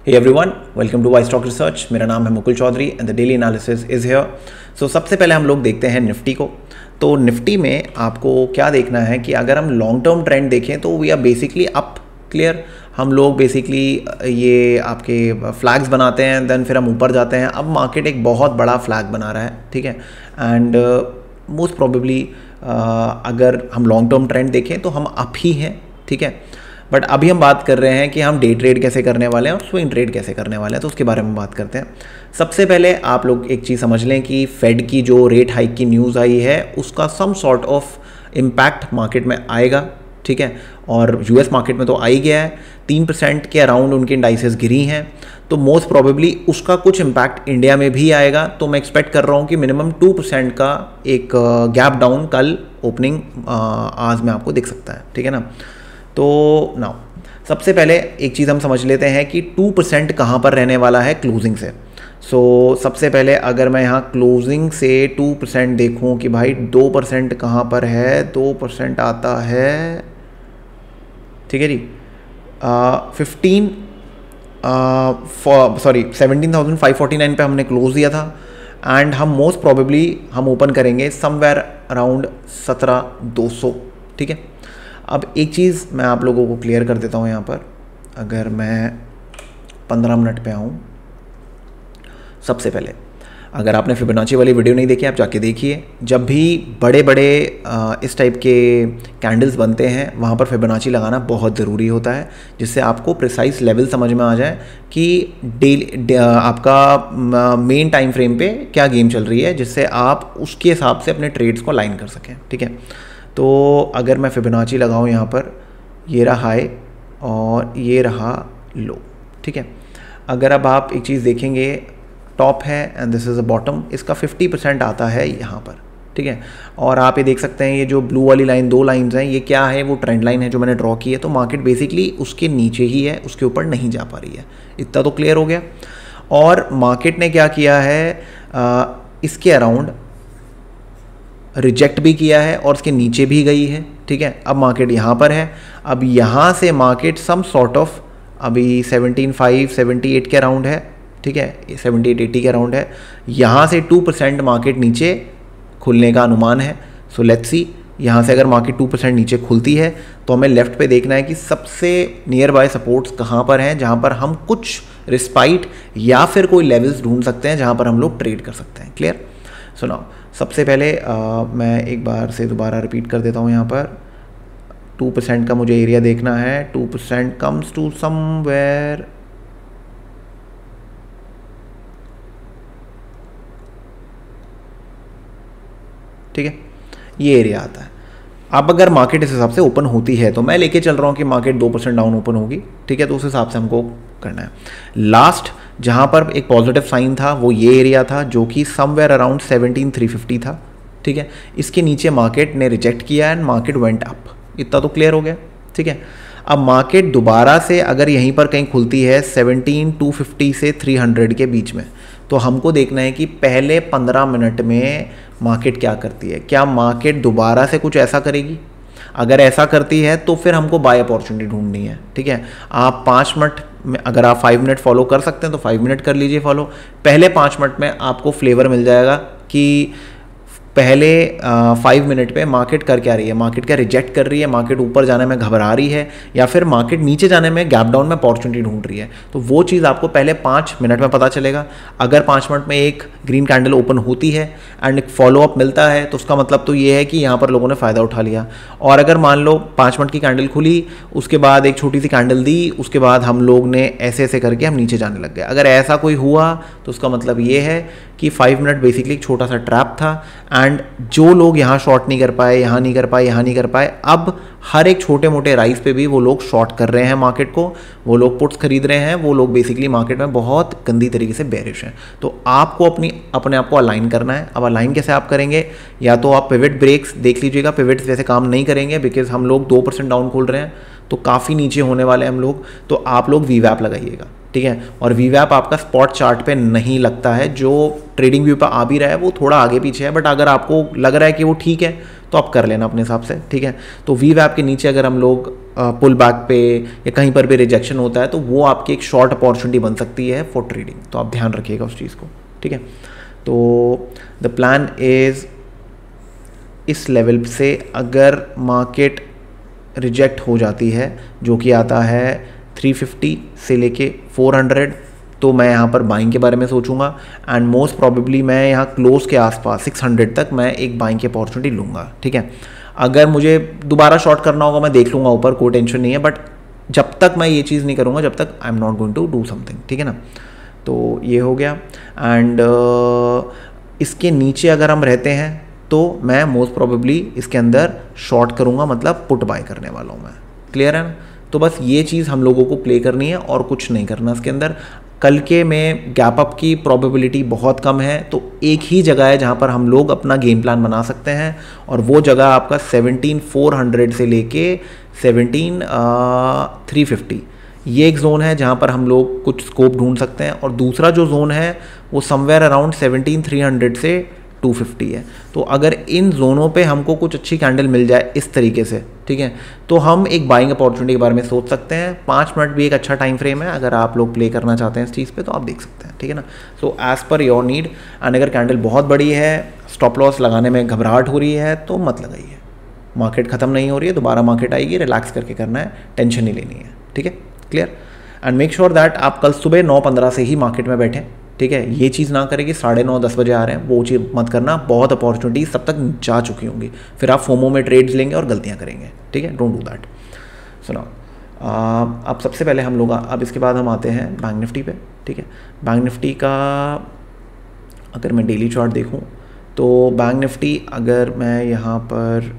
Hey everyone, welcome to iStock Research। मेरा नाम है Mukul Chaudhary and the daily analysis is here. So सबसे पहले हम लोग देखते हैं निफ्टी को। तो निफ्टी में आपको क्या देखना है कि अगर हम लॉन्ग टर्म ट्रेंड देखें तो we are basically up. Clear, हम लोग बेसिकली ये आपके फ्लैग्स बनाते हैं, देन फिर हम ऊपर जाते हैं। अब मार्केट एक बहुत बड़ा फ्लैग बना रहा है, ठीक है। एंड मोस्ट प्रोबेबली अगर हम लॉन्ग टर्म ट्रेंड देखें तो हम अप ही हैं, ठीक है। बट अभी हम बात कर रहे हैं कि हम डे ट्रेड कैसे करने वाले हैं और स्विंग ट्रेड कैसे करने वाले हैं, तो उसके बारे में बात करते हैं। सबसे पहले आप लोग एक चीज़ समझ लें कि फेड की जो रेट हाइक की न्यूज़ आई है उसका some sort of impact market में आएगा, ठीक है। और यूएस मार्केट में तो आ ही गया है, 3% के अराउंड उनके इंडाइसेस गिरी हैं, तो मोस्ट प्रोबेबली उसका कुछ इम्पैक्ट इंडिया में भी आएगा। तो मैं एक्सपेक्ट कर रहा हूँ कि मिनिमम 2% का एक गैप डाउन कल ओपनिंग आज में आपको दिख सकता है, ठीक है ना। तो नाउ सबसे पहले एक चीज़ हम समझ लेते हैं कि 2% कहाँ पर रहने वाला है क्लोजिंग से। सो सबसे पहले अगर मैं यहाँ क्लोजिंग से 2% देखूँ कि भाई 2% कहाँ पर है, 2% आता है, ठीक है जी, 17,549 पे हमने क्लोज दिया था एंड हम मोस्ट प्रोबेबली हम ओपन करेंगे समवेयर अराउंड 17,200, ठीक है। अब एक चीज़ मैं आप लोगों को क्लियर कर देता हूँ यहाँ पर। अगर मैं 15 मिनट पे आऊँ, सबसे पहले अगर आपने फिबोनाची वाली वीडियो नहीं देखी आप जाके देखिए। जब भी बड़े बड़े इस टाइप के कैंडल्स बनते हैं वहाँ पर फिबोनाची लगाना बहुत ज़रूरी होता है, जिससे आपको प्रिसाइज लेवल समझ में आ जाए कि डेली आपका मेन टाइम फ्रेम पे क्या गेम चल रही है, जिससे आप उसके हिसाब से अपने ट्रेड्स को लाइन कर सकें, ठीक है। तो अगर मैं फिबोनाची लगाऊं यहाँ पर, ये रहा हाई और ये रहा लो, ठीक है। अगर अब आप एक चीज़ देखेंगे, टॉप है and this is a bottom, इसका 50% आता है यहाँ पर, ठीक है। और आप ये देख सकते हैं ये जो ब्लू वाली लाइन, दो लाइंस हैं, ये क्या है, वो ट्रेंड लाइन है जो मैंने ड्रॉ की है। तो मार्केट बेसिकली उसके नीचे ही है, उसके ऊपर नहीं जा पा रही है। इतना तो क्लियर हो गया। और मार्केट ने क्या किया है, इसके अराउंड रिजेक्ट भी किया है और उसके नीचे भी गई है, ठीक है। अब मार्केट यहाँ पर है। अब यहाँ से मार्केट सम सॉर्ट ऑफ अभी 17.5 78 के अराउंड है, ठीक है, 78-80 के अराउंड है। यहाँ से 2% मार्केट नीचे खुलने का अनुमान है। सो लेट्स सी, यहाँ से अगर मार्केट 2% नीचे खुलती है तो हमें लेफ्ट पे देखना है कि सबसे नियर बाय सपोर्ट्स कहाँ पर हैं, जहाँ पर हम कुछ रिस्पाइट या फिर कोई लेवल्स ढूंढ सकते हैं जहाँ पर हम लोग ट्रेड कर सकते हैं। क्लियर। सो नाउ सबसे पहले मैं एक बार से दोबारा रिपीट कर देता हूँ। यहाँ पर 2% का मुझे एरिया देखना है। 2% कम्स टू समवेयर, ठीक है, ये एरिया आता है। अब अगर मार्केट इस हिसाब से ओपन होती है तो मैं लेके चल रहा हूँ कि मार्केट 2% डाउन ओपन होगी, ठीक है। तो उस हिसाब से हमको करना है। लास्ट जहाँ पर एक पॉजिटिव साइन था वो ये एरिया था, जो कि समवेयर अराउंड 17,350 था, ठीक है। इसके नीचे मार्केट ने रिजेक्ट किया एंड मार्केट वेंट अप। इतना तो क्लियर हो गया, ठीक है। अब मार्केट दोबारा से अगर यहीं पर कहीं खुलती है 17,250 से 300 के बीच में, तो हमको देखना है कि पहले 15 मिनट में मार्केट क्या करती है। क्या मार्केट दोबारा से कुछ ऐसा करेगी? अगर ऐसा करती है तो फिर हमको बाय अपॉर्चुनिटी ढूंढनी है, ठीक है। आप 5 मिनट में, अगर आप 5 मिनट फॉलो कर सकते हैं तो 5 मिनट कर लीजिए फॉलो। पहले 5 मिनट में आपको फ्लेवर मिल जाएगा कि पहले 5 मिनट पे मार्केट कर क्या रही है, मार्केट क्या रिजेक्ट कर रही है, मार्केट ऊपर जाने में घबरा रही है या फिर मार्केट नीचे जाने में गैप डाउन में अपॉर्चुनिटी ढूंढ रही है। तो वो चीज़ आपको पहले 5 मिनट में पता चलेगा। अगर 5 मिनट में एक ग्रीन कैंडल ओपन होती है एंड एक फॉलोअप मिलता है तो उसका मतलब तो ये है कि यहाँ पर लोगों ने फ़ायदा उठा लिया। और अगर मान लो 5 मिनट की कैंडल खुली, उसके बाद एक छोटी सी कैंडल दी, उसके बाद हम लोग ने ऐसे ऐसे करके हम नीचे जाने लग गए, अगर ऐसा कोई हुआ तो उसका मतलब ये है कि 5 मिनट बेसिकली एक छोटा सा ट्रैप था। एंड जो लोग यहाँ शॉर्ट नहीं कर पाए, यहाँ नहीं कर पाए, यहाँ नहीं कर पाए, अब हर एक छोटे मोटे राइज पे भी वो लोग शॉर्ट कर रहे हैं मार्केट को, वो लोग पुट्स खरीद रहे हैं, वो लोग बेसिकली मार्केट में बहुत गंदी तरीके से बेरिश हैं। तो आपको अपने आप को अलाइन करना है। अब अलाइन कैसे आप करेंगे? या तो आप पिवट ब्रेक्स देख लीजिएगा। पिवट्स वैसे काम नहीं करेंगे बिकॉज हम लोग 2% डाउन खोल रहे हैं तो काफ़ी नीचे होने वाले हैं हम लोग। तो आप लोग वीवैप लगाइएगा, ठीक है। और वीवैप आपका स्पॉट चार्ट पे नहीं लगता है, जो ट्रेडिंग व्यू पे आ भी रहा है वो थोड़ा आगे पीछे है, बट अगर आपको लग रहा है कि वो ठीक है तो आप कर लेना अपने हिसाब से, ठीक है। तो वीवैप के नीचे अगर हम लोग पुल बैक पे या कहीं पर भी रिजेक्शन होता है तो वो आपकी एक शॉर्ट अपॉर्चुनिटी बन सकती है फॉर ट्रेडिंग, तो आप ध्यान रखिएगा उस चीज़ को, ठीक है। तो द प्लान इज़ इस लेवल से अगर मार्केट रिजेक्ट हो जाती है जो कि आता है 350 से लेके 400, तो मैं यहाँ पर बाइंग के बारे में सोचूंगा एंड मोस्ट प्रॉबेबली मैं यहाँ क्लोज के आसपास 600 तक मैं एक बाइंग की अपॉर्चुनिटी लूँगा, ठीक है। अगर मुझे दोबारा शॉर्ट करना होगा मैं देख लूँगा ऊपर, कोई टेंशन नहीं है, बट जब तक मैं ये चीज़ नहीं करूँगा जब तक I am not going to do something, ठीक है ना। तो ये हो गया एंड इसके नीचे अगर हम रहते हैं तो मैं मोस्ट प्रोबेबली इसके अंदर शॉर्ट करूँगा, मतलब पुट बाय करने वाला हूँ मैं, क्लियर है ना। तो बस ये चीज़ हम लोगों को प्ले करनी है और कुछ नहीं करना इसके अंदर। कल के में गैप अप की प्रोबेबिलिटी बहुत कम है, तो एक ही जगह है जहाँ पर हम लोग अपना गेम प्लान बना सकते हैं और वो जगह आपका 17,400 से लेके 17,350, ये एक जोन है जहाँ पर हम लोग कुछ स्कोप ढूंढ सकते हैं। और दूसरा जो जोन है वो समवेयर अराउंड 17,300 से 250 है। तो अगर इन जोनों पे हमको कुछ अच्छी कैंडल मिल जाए इस तरीके से, ठीक है, तो हम एक बाइंग अपॉर्चुनिटी के बारे में सोच सकते हैं। 5 मिनट भी एक अच्छा टाइम फ्रेम है, अगर आप लोग प्ले करना चाहते हैं इस चीज़ पे तो आप देख सकते हैं, ठीक है ना। So as per your need, and अगर कैंडल बहुत बड़ी है, स्टॉप लॉस लगाने में घबराहट हो रही है तो मत लगाइए। मार्केट ख़त्म नहीं हो रही है, दोबारा मार्केट आएगी, रिलैक्स करके करना है, टेंशन नहीं लेनी है, ठीक है, clear. And make sure that आप कल सुबह 9:15 से ही मार्केट में बैठें, ठीक है। ये चीज़ ना करें कि 9:30-10 बजे आ रहे हैं, वो चीज़ मत करना। बहुत अपॉर्चुनिटीज़ तब तक जा चुकी होंगी, फिर आप फोमो में ट्रेड्स लेंगे और गलतियाँ करेंगे, ठीक है, डोंट डू दैट। सुनो, अब सबसे पहले हम लोग, अब इसके बाद हम आते हैं बैंक निफ्टी पे, ठीक है। बैंक निफ्टी का अगर मैं डेली चार्ट देखूँ तो बैंक निफ्टी, अगर मैं यहाँ पर,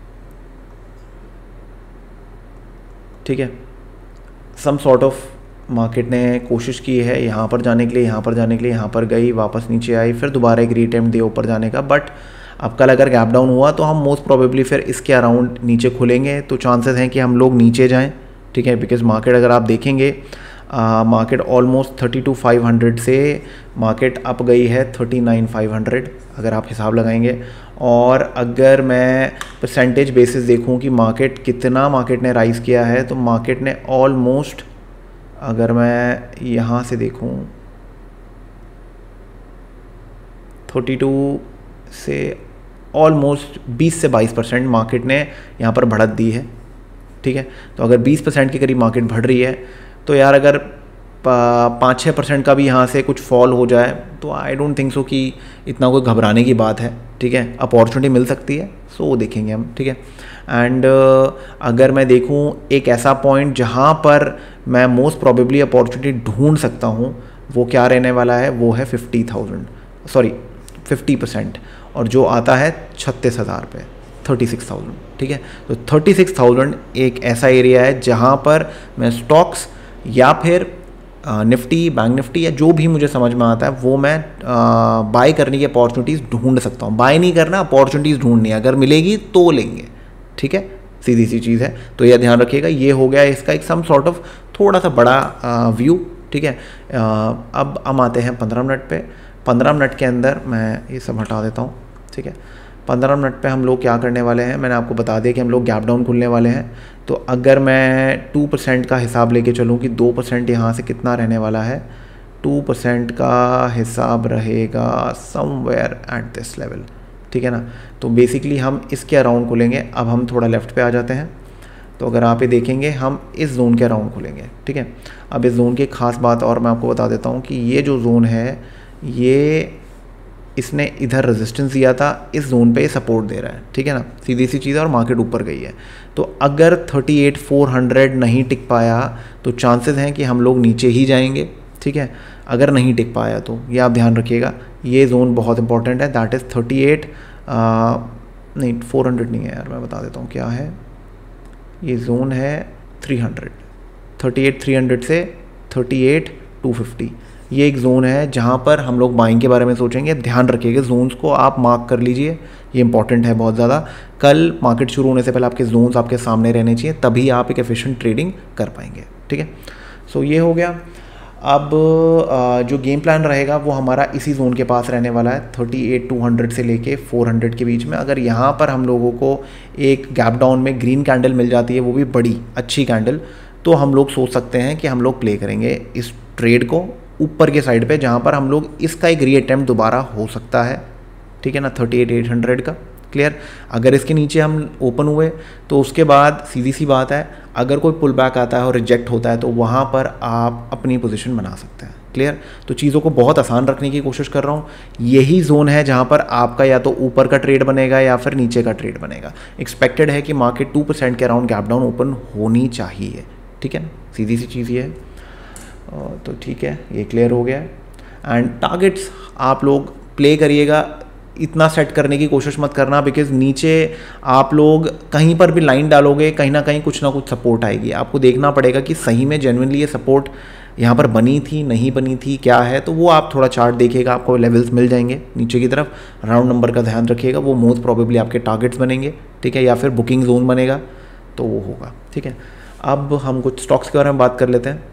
ठीक है, सम सॉर्ट ऑफ मार्केट ने कोशिश की है यहाँ पर जाने के लिए, यहाँ पर जाने के लिए, यहाँ पर गई, वापस नीचे आई, फिर दोबारा एक रीअटेम्प्ट दिया ऊपर जाने का, बट अब कल अगर गैप डाउन हुआ तो हम मोस्ट प्रोबेबली फिर इसके अराउंड नीचे खुलेंगे, तो चांसेस हैं कि हम लोग नीचे जाएं, ठीक है। बिकॉज मार्केट अगर आप देखेंगे, मार्केट ऑलमोस्ट 32,500 से मार्केट अप गई है 39,500 अगर आप हिसाब लगाएंगे। और अगर मैं परसेंटेज बेसिस देखूं कि मार्केट कितना मार्केट ने राइज़ किया है, तो मार्केट ने ऑलमोस्ट, अगर मैं यहाँ से देखूं 32 से ऑलमोस्ट 20 से 22% मार्केट ने यहाँ पर बढ़त दी है, ठीक है। तो अगर 20% के करीब मार्केट बढ़ रही है तो यार अगर 5-6% का भी यहाँ से कुछ फॉल हो जाए तो आई डोंट थिंक सो कि इतना कोई घबराने की बात है, ठीक है। अपॉर्चुनिटी मिल सकती है, सो वो देखेंगे हम, ठीक है। एंड अगर मैं देखूँ एक ऐसा पॉइंट जहाँ पर मैं मोस्ट प्रोबेबली अपॉर्चुनिटी ढूंढ सकता हूँ, वो क्या रहने वाला है, वो है 50%, और जो आता है 36,000 पे, 36,000, ठीक है। तो 36,000 एक ऐसा एरिया है जहाँ पर मैं स्टॉक्स या फिर निफ्टी, बैंक निफ्टी या जो भी मुझे समझ में आता है वो मैं बाय करने की अपॉर्चुनिटीज़ ढूंढ सकता हूँ। बाय नहीं करना, अपॉर्चुनिटीज़ ढूंढनी है, अगर मिलेगी तो लेंगे, ठीक है, सीधी सी चीज़ है। तो यह ध्यान रखिएगा। ये हो गया इसका एक सम सॉर्ट ऑफ थोड़ा सा बड़ा व्यू, ठीक है। अब हम आते हैं 15 मिनट पे। 15 मिनट के अंदर मैं ये सब हटा देता हूँ, ठीक है। 15 मिनट पे हम लोग क्या करने वाले हैं, मैंने आपको बता दिया कि हम लोग गैप डाउन खुलने वाले हैं। तो अगर मैं 2% का हिसाब लेके चलूँ कि 2% यहाँ से कितना रहने वाला है, 2% का हिसाब रहेगा समवेयर एट दिस लेवल, ठीक है ना। तो बेसिकली हम इसके अराउंड खुलेंगे। अब हम थोड़ा लेफ़्ट पे आ जाते हैं, तो अगर आप ये देखेंगे हम इस जोन के अराउंड खुलेंगे, ठीक है। अब इस जोन की खास बात और मैं आपको बता देता हूँ कि ये जो जोन है, ये इसने इधर रेजिस्टेंस दिया था, इस जोन पे सपोर्ट दे रहा है, ठीक है ना, सीधी सी चीज़ है, और मार्केट ऊपर गई है। तो अगर 38,400 नहीं टिक पाया तो चांसेस हैं कि हम लोग नीचे ही जाएंगे, ठीक है। अगर नहीं टिक पाया तो ये आप ध्यान रखिएगा, ये जोन बहुत इंपॉर्टेंट है, दैट इज़ 400 नहीं है यार, मैं बता देता हूँ क्या है। ये जोन है 38,300 से 38,250, ये एक ज़ोन है जहाँ पर हम लोग बाइंग के बारे में सोचेंगे। ध्यान रखिएगा, जोन्स को आप मार्क कर लीजिए, ये इंपॉर्टेंट है बहुत ज़्यादा। कल मार्केट शुरू होने से पहले आपके जोन्स आपके सामने रहने चाहिए, तभी आप एक एफिशिएंट ट्रेडिंग कर पाएंगे, ठीक है। सो ये हो गया। अब जो गेम प्लान रहेगा वो हमारा इसी जोन के पास रहने वाला है, 38,200 से लेके 400 के बीच में। अगर यहाँ पर हम लोगों को एक गैप डाउन में ग्रीन कैंडल मिल जाती है, वो भी बड़ी अच्छी कैंडल, तो हम लोग सोच सकते हैं कि हम लोग प्ले करेंगे इस ट्रेड को ऊपर के साइड पे, जहाँ पर हम लोग इसका एक रीअटेम्प्ट दोबारा हो सकता है, ठीक है ना, 38,800 का। क्लियर। अगर इसके नीचे हम ओपन हुए तो उसके बाद सीधी सी बात है, अगर कोई पुल बैक आता है और रिजेक्ट होता है तो वहाँ पर आप अपनी पोजीशन बना सकते हैं। क्लियर। तो चीज़ों को बहुत आसान रखने की कोशिश कर रहा हूँ। यही जोन है जहाँ पर आपका या तो ऊपर का ट्रेड बनेगा या फिर नीचे का ट्रेड बनेगा। एक्सपेक्टेड है कि मार्केट 2% के अराउंड गैप डाउन ओपन होनी चाहिए, ठीक है ना, सीधी सी चीज़ ये है। तो ठीक है, ये क्लियर हो गया है। एंड टारगेट्स आप लोग प्ले करिएगा, इतना सेट करने की कोशिश मत करना, बिकॉज नीचे आप लोग कहीं पर भी लाइन डालोगे कहीं ना कहीं कुछ ना कुछ सपोर्ट आएगी। आपको देखना पड़ेगा कि सही में जेन्युइनली ये सपोर्ट यहाँ पर बनी थी, नहीं बनी थी, क्या है। तो वो आप थोड़ा चार्ट देखिएगा, आपको लेवल्स मिल जाएंगे नीचे की तरफ। राउंड नंबर का ध्यान रखिएगा, वो मोस्ट प्रोबेबली आपके टारगेट्स बनेंगे, ठीक है, या फिर बुकिंग जोन बनेगा, तो वो होगा, ठीक है। अब हम कुछ स्टॉक्स के बारे में बात कर लेते हैं।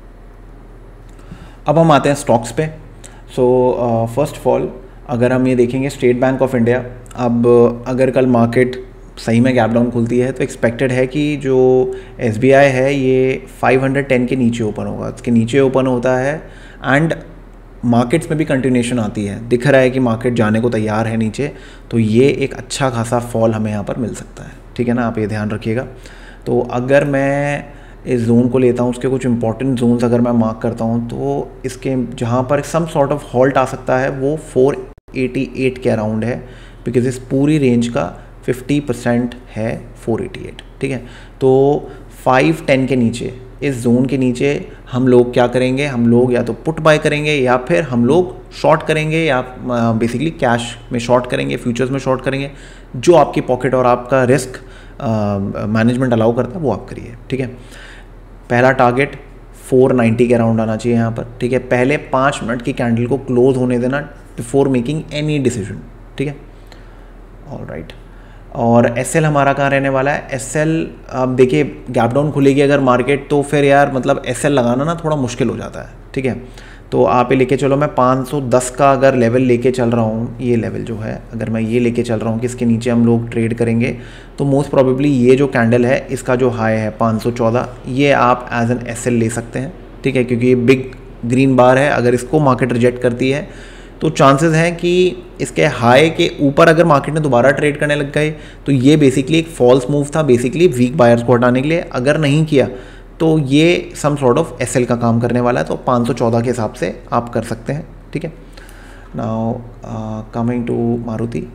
अब हम आते हैं स्टॉक्स पे। सो फर्स्ट ऑफ ऑल अगर हम ये देखेंगे स्टेट बैंक ऑफ इंडिया, अब अगर कल मार्केट सही में गैप डाउन खुलती है तो एक्सपेक्टेड है कि जो SBI है ये 510 के नीचे ओपन होगा, इसके नीचे ओपन होता है। एंड मार्केट्स में भी कंटिन्यूएशन आती है, दिख रहा है कि मार्केट जाने को तैयार है नीचे, तो ये एक अच्छा खासा फॉल हमें यहाँ पर मिल सकता है, ठीक है ना, आप ये ध्यान रखिएगा। तो अगर मैं इस जोन को लेता हूँ, उसके कुछ इंपॉर्टेंट जोन्स अगर मैं मार्क करता हूँ, तो इसके जहाँ पर सम सॉर्ट ऑफ हॉल्ट आ सकता है वो 488 के अराउंड है, बिकॉज इस पूरी रेंज का 50% है 488, ठीक है। तो 510 के नीचे, इस जोन के नीचे हम लोग क्या करेंगे, हम लोग या तो पुट बाय करेंगे या फिर हम लोग शॉर्ट करेंगे, या बेसिकली कैश में शॉर्ट करेंगे, फ्यूचर्स में शॉर्ट करेंगे। जो आपकी पॉकेट और आपका रिस्क मैनेजमेंट अलाउ करता है वो आप करिए, ठीक है। पहला टारगेट 490 के अराउंड आना चाहिए यहाँ पर, ठीक है। पहले 5 मिनट की कैंडल को क्लोज होने देना बिफोर मेकिंग एनी डिसीजन, ठीक है। All right. और SL हमारा कहाँ रहने वाला है? SL अब देखिए गैप डाउन खुलेगी अगर मार्केट, तो फिर यार मतलब SL लगाना ना थोड़ा मुश्किल हो जाता है, ठीक है। तो आप ये लेके चलो, मैं 510 का अगर लेवल लेके चल रहा हूँ, ये लेवल जो है अगर मैं ये लेके चल रहा हूँ कि इसके नीचे हम लोग ट्रेड करेंगे, तो मोस्ट प्रोबेबली ये जो कैंडल है इसका जो हाई है 514, ये आप एज एन SL ले सकते हैं, ठीक है, क्योंकि ये बिग ग्रीन बार है। अगर इसको मार्केट रिजेक्ट करती है तो चांसेस हैं कि इसके हाई के ऊपर अगर मार्केट ने दोबारा ट्रेड करने लग गए तो ये बेसिकली एक फॉल्स मूव था, बेसिकली वीक बायर्स को हटाने के लिए। अगर नहीं किया तो ये सम सॉर्ट ऑफ SL का काम करने वाला है, तो 514 के हिसाब से आप कर सकते हैं, ठीक है। नाउ कमिंग टू मारुति,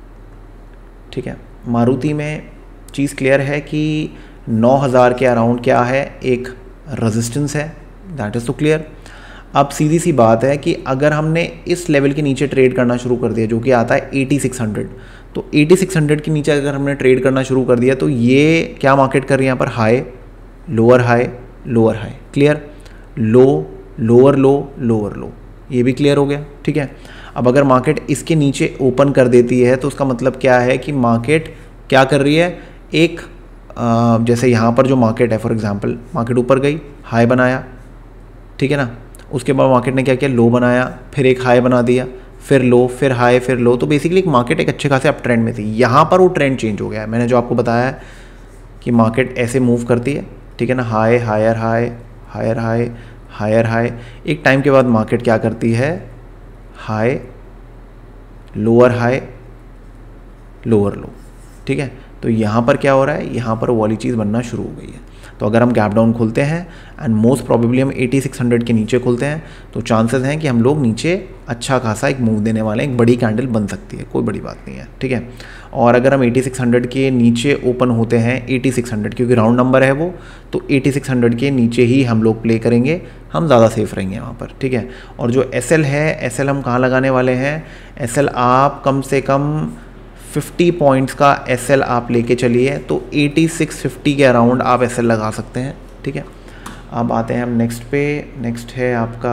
ठीक है। मारुति में चीज़ क्लियर है कि 9000 के अराउंड क्या है, एक रेजिस्टेंस है, दैट इज़ तो क्लियर। अब सीधी सी बात है कि अगर हमने इस लेवल के नीचे ट्रेड करना शुरू कर दिया, जो कि आता है 8600, तो 8600 के नीचे अगर हमने ट्रेड करना शुरू कर दिया तो ये क्या मार्केट कर रही है यहाँ पर, high lower high lower high, clear, low lower low lower low, ये भी क्लियर हो गया, ठीक है। अब अगर मार्केट इसके नीचे ओपन कर देती है तो उसका मतलब क्या है कि मार्केट क्या कर रही है, एक जैसे यहाँ पर जो मार्केट है, फॉर एग्जांपल मार्केट ऊपर गई, हाई बनाया, ठीक है ना, उसके बाद मार्केट ने क्या किया, लो बनाया, फिर एक हाई बना दिया, फिर लो, फिर हाई, फिर लो। तो बेसिकली एक मार्केट एक अच्छे खासे अप ट्रेंड में थी, यहाँ पर वो ट्रेंड चेंज हो गया है। मैंने जो आपको बताया है कि मार्केट ऐसे मूव करती है, ठीक है ना, high higher high higher high higher high, एक टाइम के बाद मार्केट क्या करती है, high lower high lower low, ठीक है। तो यहाँ पर क्या हो रहा है, यहाँ पर वो वाली चीज़ बनना शुरू हो गई है। तो अगर हम गैप डाउन खुलते हैं एंड मोस्ट प्रोबेबली हम 8600 के नीचे खुलते हैं, तो चांसेस हैं कि हम लोग नीचे अच्छा खासा एक मूव देने वाले हैं, एक बड़ी कैंडल बन सकती है, कोई बड़ी बात नहीं है, ठीक है। और अगर हम 8600 के नीचे ओपन होते हैं, 8600 क्योंकि राउंड नंबर है वो, तो 8600 के नीचे ही हम लोग प्ले करेंगे, हम ज़्यादा सेफ रहेंगे वहाँ पर, ठीक है। और जो SL है, SL हम कहाँ लगाने वाले हैं, SL आप कम से कम 50 पॉइंट्स का SL आप लेके चलिए, तो 8650 के अराउंड आप SL लगा सकते हैं, ठीक है। अब आते हैं हम नेक्स्ट पे, नेक्स्ट है आपका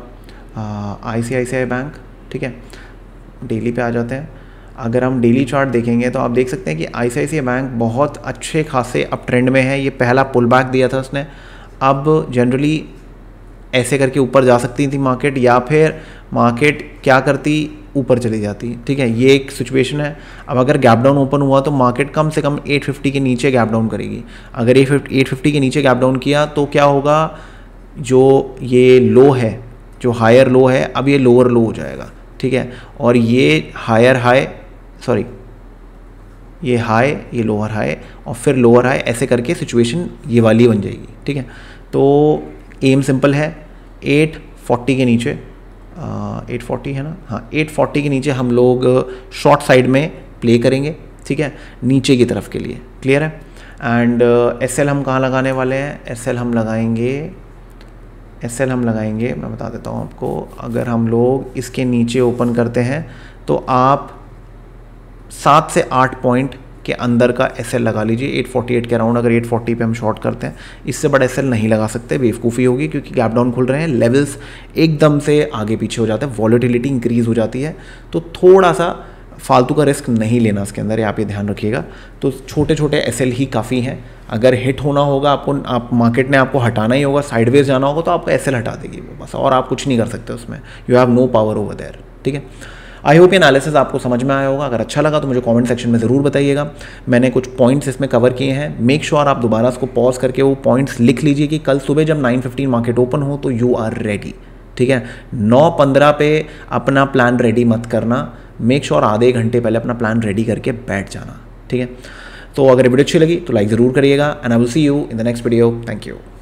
ICICI बैंक, ठीक है। डेली पे आ जाते हैं। अगर हम डेली चार्ट देखेंगे तो आप देख सकते हैं कि ICICI बैंक बहुत अच्छे खासे अप ट्रेंड में है। ये पहला पुल बैक दिया था उसने, अब जनरली ऐसे करके ऊपर जा सकती थी मार्केट, या फिर मार्केट क्या करती, ऊपर चली जाती। ठीक है, ये एक सिचुएशन है। अब अगर गैप डाउन ओपन हुआ तो मार्केट कम से कम 850 के नीचे गैप डाउन करेगी। अगर 850 के नीचे गैप डाउन किया तो क्या होगा, जो ये लो है, जो हायर लो है, अब ये लोअर लो हो जाएगा। ठीक है, और ये हायर हाई, सॉरी ये हाई, ये लोअर हाई, और फिर लोअर हाई, ऐसे करके सिचुएशन ये वाली बन जाएगी। ठीक है, तो एम सिंपल है, 840 के नीचे, 840 है ना, हाँ 840 के नीचे हम लोग शॉर्ट साइड में प्ले करेंगे। ठीक है, नीचे की तरफ के लिए, क्लियर है। एंड एसएल हम कहाँ लगाने वाले हैं, एसएल हम लगाएंगे, मैं बता देता हूँ आपको। अगर हम लोग इसके नीचे ओपन करते हैं तो आप 7 से 8 पॉइंट के अंदर का एसएल लगा लीजिए 848 के अराउंड। अगर 840 पे हम शॉर्ट करते हैं, इससे बड़ा एसएल नहीं लगा सकते, बेवकूफ़ी होगी, क्योंकि गैप डाउन खुल रहे हैं, लेवल्स एकदम से आगे पीछे हो जाते हैं, वॉलेटिलिटी इंक्रीज हो जाती है, तो थोड़ा सा फालतू का रिस्क नहीं लेना इसके अंदर, आप ये ध्यान रखिएगा। तो छोटे छोटे एसएल ही काफ़ी हैं। अगर हिट होना होगा आपको, आप मार्केट ने आपको हटाना ही होगा, साइडवेज जाना होगा, तो आपका एसएल हटा देगी वो बस, और आप कुछ नहीं कर सकते उसमें, you have no power over there. ठीक है, आई होप ये एनालिसिस आपको समझ में आया होगा। अगर अच्छा लगा तो मुझे कमेंट सेक्शन में ज़रूर बताइएगा। मैंने कुछ पॉइंट्स इसमें कवर किए हैं, मेक श्योर आप दोबारा इसको पॉज करके वो पॉइंट्स लिख लीजिए कि कल सुबह जब 9:15 मार्केट ओपन हो तो यू आर रेडी। ठीक है, 9:15 पे अपना प्लान रेडी मत करना, मेक श्योर आधे घंटे पहले अपना प्लान रेडी करके बैठ जाना। ठीक है, तो अगर वीडियो अच्छी लगी तो लाइक ज़रूर करिएगा, and I will see you in the next video. Thank you.